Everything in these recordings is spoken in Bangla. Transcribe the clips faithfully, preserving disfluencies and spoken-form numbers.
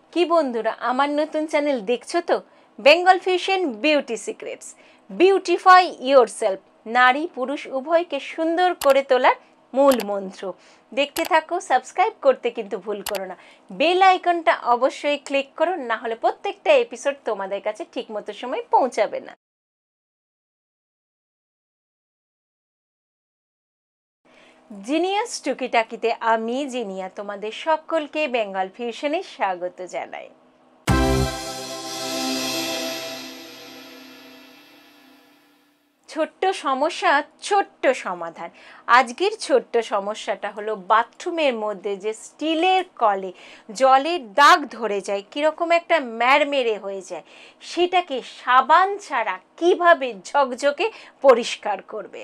কি বন্ধুরা, আমার নতুন চ্যানেল দেখছো তো? Bengal fusion beauty secrets. Beautify yourself, নারী পুরুষ উভয়কে সুন্দর করে তোলার মূল মন্ত্র। দেখতে থাকো, সাবস্ক্রাইব করতে কিন্তু ভুল করো না। বেল আইকনটা অবশ্যই ক্লিক করো, না হলে প্রত্যেকটা এপিসোড তোমাদের কাছে ঠিকমতো সময় পৌঁছাবে না। জিনিয়াস টুকিটাকিতে আমি জিনিয়া তোমাদের সকলকে বেঙ্গল ফিউশনে স্বাগত জানাই। ছোট্ট সমস্যা, ছোট্ট সমাধান। আজকের ছোট্ট সমস্যাটা হলো বাথরুমের মধ্যে যে স্টিলের কলে জলের দাগ ধরে যায়, কীরকম একটা ম্যাড়মেড়ে হয়ে যায়, সেটাকে সাবান ছাড়া কিভাবে ঝকঝকে পরিষ্কার করবে।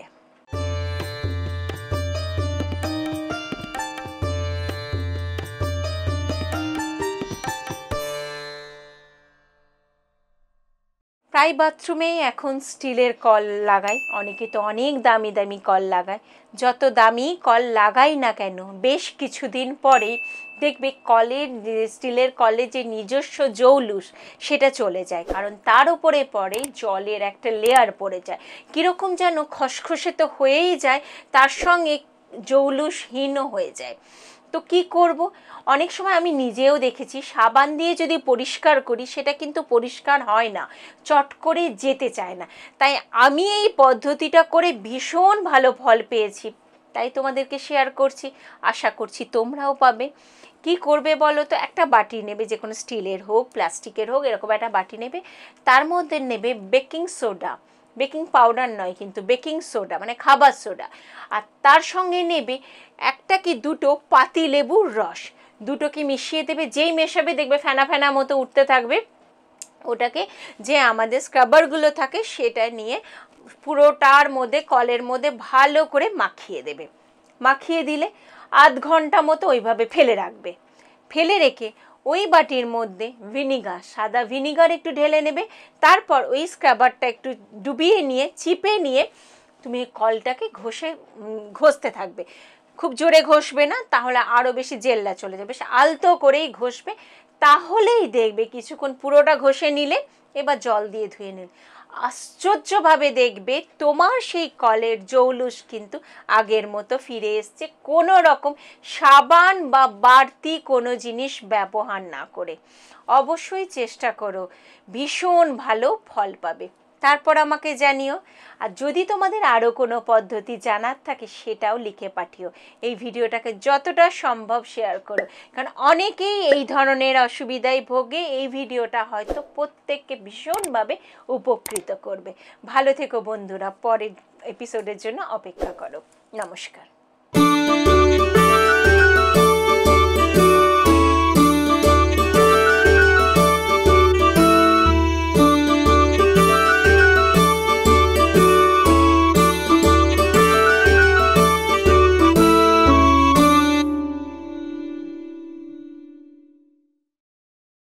প্রায় বাথরুমেই এখন স্টিলের কল লাগায়, অনেকে তো অনেক দামি দামি কল লাগায়। যত দামি কল লাগাই না কেন, বেশ কিছুদিন পরেই দেখবে কলের স্টিলের কলে যে নিজস্ব জৌলুস সেটা চলে যায়, কারণ তার উপরে পরে জলের একটা লেয়ার পড়ে যায়, কীরকম যেন খসখসে তো হয়েই যায়, তার সঙ্গে জৌলুসহীনও হয়ে যায়। তো কি করব? অনেক সময় আমি নিজেও দেখেছি, সাবান দিয়ে যদি পরিষ্কার করি সেটা কিন্তু পরিষ্কার হয় না, চট করে যেতে চায় না। তাই আমি এই পদ্ধতিটা করে ভীষণ ভালো ফল পেয়েছি, তাই তোমাদেরকে শেয়ার করছি, আশা করছি তোমরাও পাবে। কি করবে বলো তো? একটা বাটি নেবে, যে কোনো স্টিলের হোক প্লাস্টিকের হোক, এরকম একটা বাটি নেবে, তার মধ্যে নেবে বেকিং সোডা, বেকিং পাউডার নয় কিন্তু বেকিং সোডা মানে খাবার সোডা, আর তার সঙ্গে নেবে একটা কি দুটো পাতি লেবুর রস, দুটোকে মিশিয়ে দেবে। যেই মেশাবে দেখবে ফেনা ফেনা মতো উঠতে থাকবে, ওটাকে যে আমাদের স্ক্রাবারগুলো থাকে সেটা নিয়ে পুরোটার মধ্যে কলের মধ্যে ভালো করে মাখিয়ে দেবে। মাখিয়ে দিলে আধ ঘন্টা মতো ওইভাবে ফেলে রাখবে। ফেলে রেখে ওই বাটির মধ্যে ভিনিগার, সাদা ভিনিগার একটু ঢেলে নেবে। তারপর ওই স্ক্রাবারটা একটু ডুবিয়ে নিয়ে চিপে নিয়ে তুমি কলটাকে ঘষে ঘষতে থাকবে। খুব জোরে ঘষবে না, তাহলে আরও বেশি জেল্লা চলে যাবে। বেশ আলতো করেই ঘষবে, তাহলেই দেখবে কিছুক্ষণ পুরোটা ঘষে নিলে, এবার জল দিয়ে ধুয়ে নিলে আশ্চর্যভাবে দেখবে তোমার সেই কলের জৌলুস কিন্তু আগের মতো ফিরে এসছে, কোনো রকম সাবান বা বাড়তি কোনো জিনিস ব্যবহার না করে। অবশ্যই চেষ্টা করো, ভীষণ ভালো ফল পাবে। তারপর আমাকে জানিও, আর যদি তোমাদের আরও কোনো পদ্ধতি জানার থাকে সেটাও লিখে পাঠিও। এই ভিডিওটাকে যতটা সম্ভব শেয়ার করো, কারণ অনেকেই এই ধরনের অসুবিধায় ভোগে। এই ভিডিওটা হয়তো প্রত্যেককে ভীষণভাবে উপকৃত করবে। ভালো থেকো বন্ধুরা, পরের এপিসোডের জন্য অপেক্ষা করো। নমস্কার।